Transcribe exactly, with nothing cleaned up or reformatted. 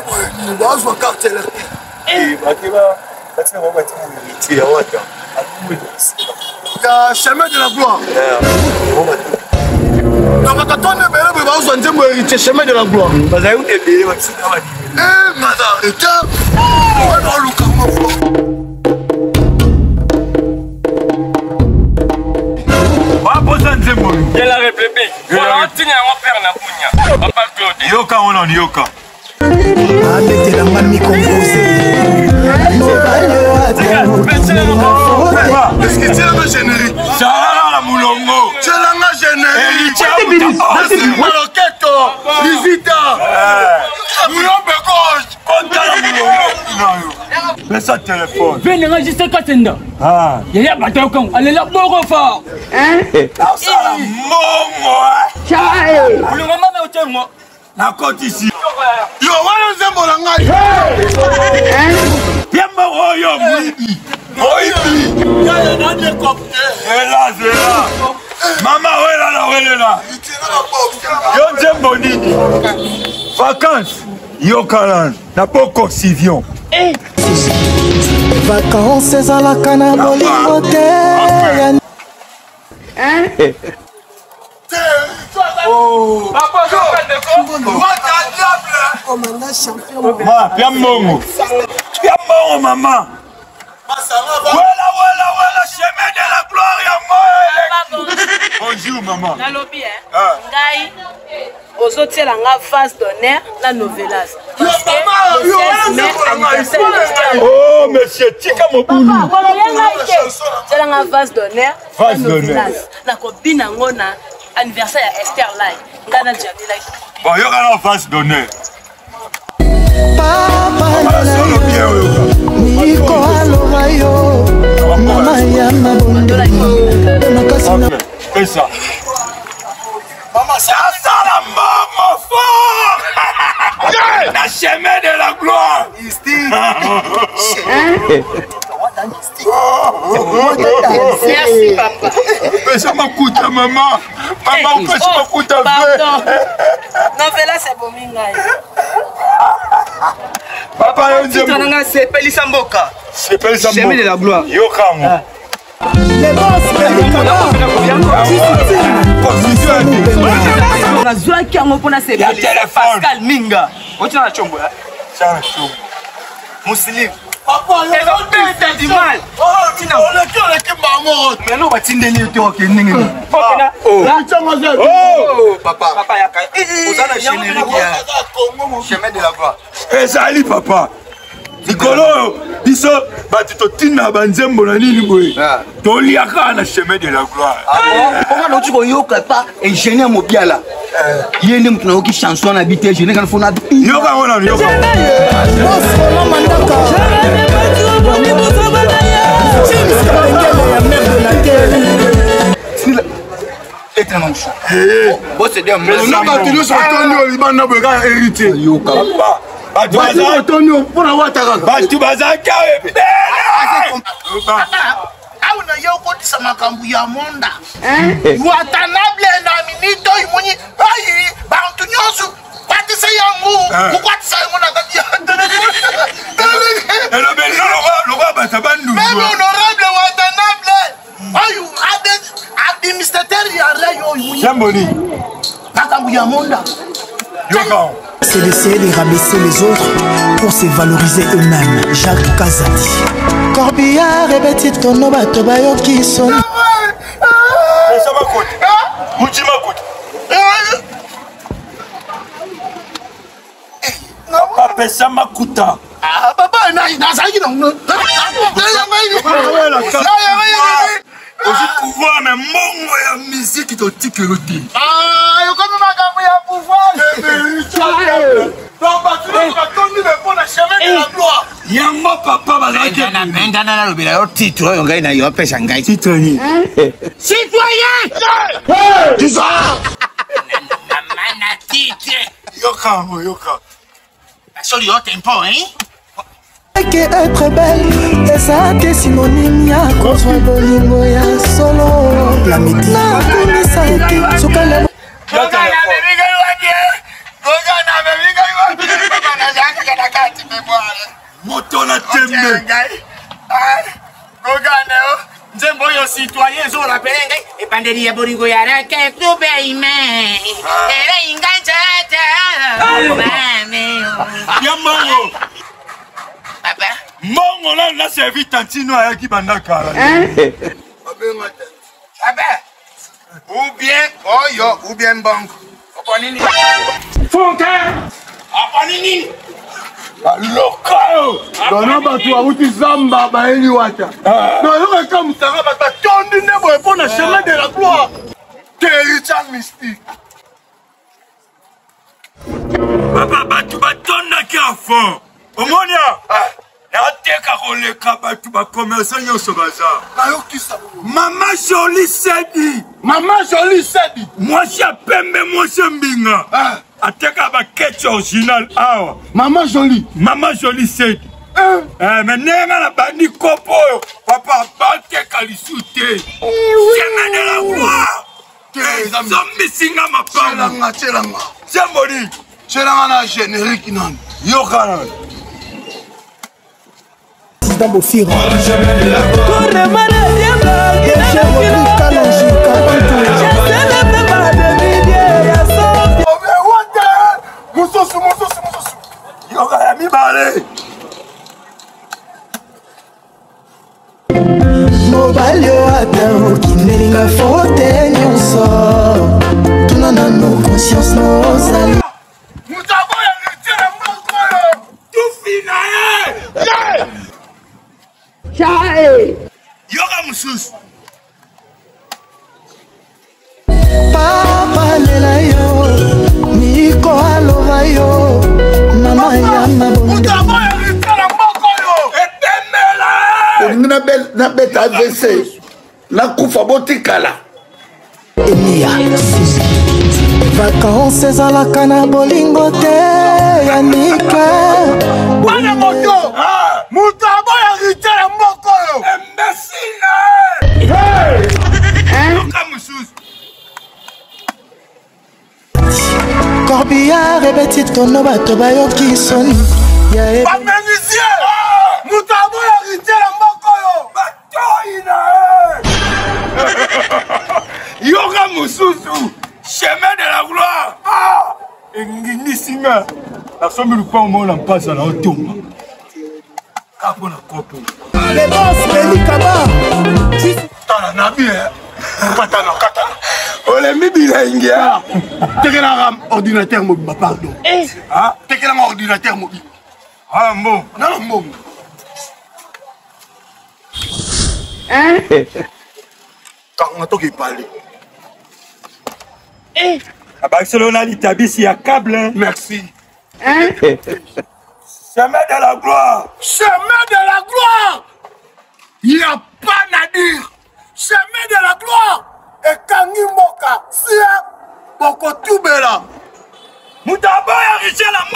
vas voir carte là. Eh, bah qui va? Parce que on va dire héritier à Waka. Ya chemin de la gloire. Donc quand on est belle, on va voir Nzembo héritier chemin de la gloire. Bah ça y est, belle, on va dire ça va dire. Eh, madame, et tiens, on va le camoulox. De la République. Voilà, on tient mon père na Kounia. Papa Claude. Yoka on en Yoka. Avec la mamie composée. Est-ce que tu as un générique? Ça la moulongo. Tu as un générique. Maloketo, visita. Moulombe gauche. Conta la moulongo. Mais ça téléphone. Venez enregistrer Katenda. Ah. Il y a pas de con. Allez là, bon refort. Hein? Ça la momo. Ciao. Le moment mais au moi. La côte ici. Yo, wana Nzembo na ngai. Bien moro yo Moibi. Moibi. Ya ya na décopter. Et là, c'est là. Maman, ouais là, là, ouais là. Yo Nzembo nini. Vacances. Yo Kalan. Na poko Sivion. Eh. Vacances à la cana bolingo te. Hein? Oh. Papa, je vais de Oh, maintenant, champion. Ma, bien mongo. Bien mongo, maman. Voilà, voilà, voilà, chemin de la gloire, ya moi. Bonjour, maman. Nalobi, hein? Ngai, aujourd'hui, elle a une phase d'honneur, la novelas. Parce que le seize mai, anniversaire de Oh, monsieur, tika mobulu. Papa, elle a une phase d'honneur, la novelas. La copine a un anniversaire à Esther Lai. Ngana Jamila. Bon, il y aura en face d'honneur. Papa Niko alorayo Mama yana bondi. Fais ça. Maman, c'est ça la maman fort. La chemin de la gloire. Merci, papa. Mais ça m'a coûté, maman. Maman, on fait ça m'a coûté. Pardon. Novela, c'est bon, mingai. Papa, on dit. c'est Pelissa Mboka. C'est Pelissa Mboka. Chemin de la gloire. Yo, Kamo. Les boss, On a joué qui a mon pona c'est Pascal Minga. On tient la chombo là. C'est un chombo. Muslim. Papa, t'as du mal. Oh, tu n'as pas qui maman. Mais non, on va t'indiquer les autres qui n'ont pas. Oh, papa. Papa, il y a qu'à. Vous avez générique. Chemin de la gloire. Eh, Zali, papa. Nicolo, biso, batito tina banzembo na nini boy. Toliaka na chemin de la gloire. Ah bon? Pourquoi tu ne yoka pas ingénieur Mobiala? Il y a une autre chanson habitée, je n'ai qu'à faire un yoka on a yoka. C'est un ange. Bon, c'est bien. On a battu le Antonio Liban n'a pas hérité. Yoka. Batu Antonio pour avoir ta race. Batu bazaka. Auna yoko tisa makambu ya monda. Watanable na minito imuni. Ayi, bantu nyosu. Kwatisa yangu. Kwatisa yangu na kati ya. Hello, mais le roi batabandu. Même honorable Watanable. Ayu, administrateur ya rayo imuni. Jamboni. Makambu ya monda. Yoka. C'est d'essayer de rabaisser les autres pour se valoriser eux-mêmes. Jacques Kazati. Corbillard et Betty Tono Batobayo qui sont. Mais ça va coûter. Mouti ma coûte. Papa, ça m'a coûté. Ah, papa, il a ça qui non. Aussi pouvoir, mais mon la musique qui te tique le thé. Ah, il y a comme un pouvoir. Donc, tu vas tomber pour le chemin de la gloire. Yamma papa, bazaki. Ndana lobela yo titre yo ngai na yo pesa ngai. Titre ni. Citoyen. Tu sors. Mana titre. Yoka, yoka. Soli yo tempo, hein? Que être belle, et ça t'es synonyme ya kozwa bolingo ya solo. La mitna kunisa eki sukala. Goga na baby ga wadi. Goga na baby ga wadi. Papa na janga kana kati me bwana. Moto na tembe. Ogane o. Nzembo yo citoyen zo la pelenga e panderi ya boringo ya rake kube ime. Ere inganja. Mame. Ya mango. Papa. Mongo là na servi tantino ayaki bandaka. Abenga te. Papa. Ou bien oyo ou bien banque. Oponini. Fonka. Oponini. Lokao. Dona batu awuti zamba baeli wata. No yo ka mutanga bata tondi nebo e pona chemin de la gloire. Territoire mystique. Papa batu batonna ki afon. Omonia. Nateka koleka batu ba commerçant nyonso baza. Ayo kisa. Mama Jolie Sedi. Mama Jolie Sedi. Moi je pembe moi je mbinga. Ah. Ateka ba ketch original awa. Maman Jolie. Mama Jolie Sedi. Eh, Eh mais nenga na bandi kopo yo. Papa bateka lisute. Chemin de la gloire. Zombie singa mapanga. Chelanga chelanga. Zemboni. Chelanga na générique non. Yo kana. Dans vos filles. Mobile yo ata okinelinga fote nyonso tuna na no conscience no zali Mutabo ya litera mboko. Tu finaye. Chae Yoga mususu. papa lela yo miko aloba yo mama ya mabongo Mutabo ya litera mboko yo. Etemela. na beta A V C. Na kufa botikala. Emiya vacances ezalaka na bolingo te ya nika Bana moto. Mutabo ya litera mboko yo. Imbécile. Hey. Yoga mususu. corbillard ebeti tono bato bayoki soni ya e Bamenisien. Mutabo ya litera mboko yo. Batoina. Yoga mususu. Chemin de la gloire. Ah. Engini singa. La somme du pas au monde en passe à la tombe. Kapo na kopo. le boss belikaba Tana nabi eh. Patana katana. Ole mibila ingia. Tekela ordinateur mobile pardon. Eh. Ah, tekela ordinateur mobile. Ah bon. Non mon. Quand on toki parler. Eh. À Barcelone, l'Itabis, il y a câble. Merci. Chemin de la gloire. Chemin de la gloire. Il n'y a pas à dire. Chemin de la gloire. Et Kangi Moka. Sia. Boko Tubela. Moutaba, Richel, la